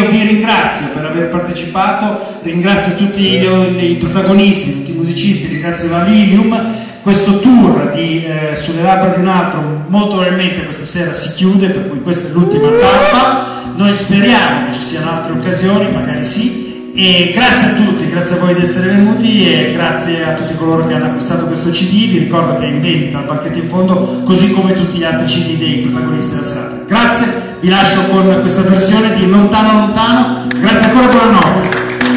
io vi ringrazio per aver partecipato, ringrazio tutti i protagonisti, tutti i musicisti, ringrazio la Lilium. Questo tour di Sulle labbra di un altro molto probabilmente questa sera si chiude, per cui questa è l'ultima tappa. Noi speriamo che ci siano altre occasioni, magari sì. E grazie a tutti, grazie a voi di essere venuti e grazie a tutti coloro che hanno acquistato questo CD. Vi ricordo che è in vendita al banchetto in fondo, così come tutti gli altri CD dei protagonisti della serata. Grazie, vi lascio con questa versione di Lontano Lontano. Grazie ancora, buonanotte.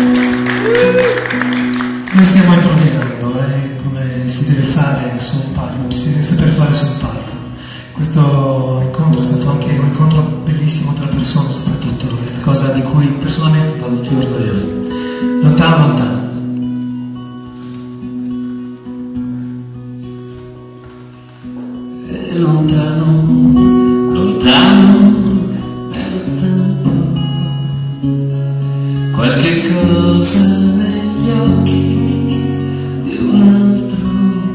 Noi stiamo improvvisando, come si deve fare su un palco, si deve saper fare su un palco. Questo incontro è stato anche un incontro bellissimo tra persone, soprattutto, è la cosa di cui personalmente vado più orgoglioso. Lontano, lontano. E lontano, lontano nel tempo, qualche cosa negli occhi di un altro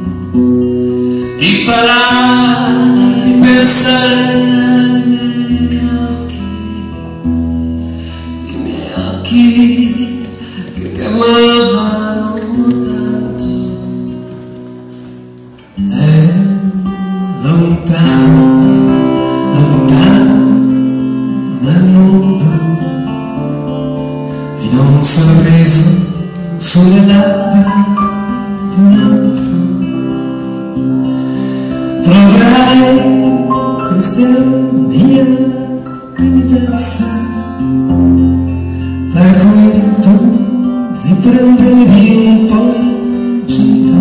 ti farà pensare ai miei occhi che ti amavano tanto. È lontano, lontano dal mondo, in un sorriso sulle labbra di un altro. Provai questa mia timidezza, per cui tu mi prendevi un po' in giro.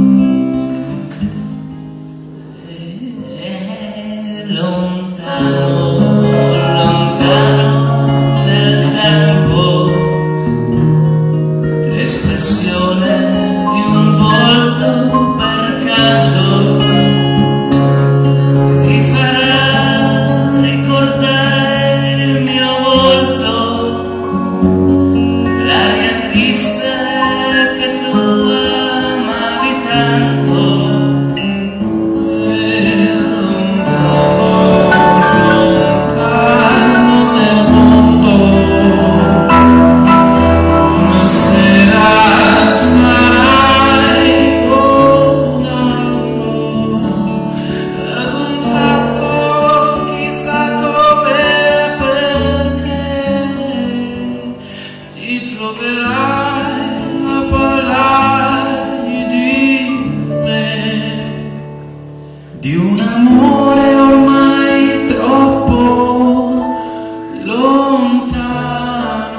Lontano, lontano nel tempo, l'espressione di un volto per caso ti farà ricordare il mio volto, l'aria triste che tu amavi tanto. Di un amore ormai troppo lontano.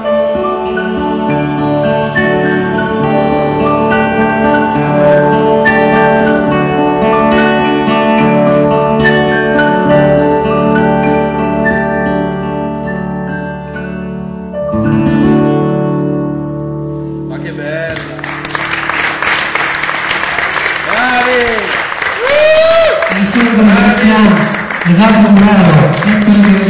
Ma che bella! Bravi! Insieme ringraziamo Erasmo Bravo, Ettore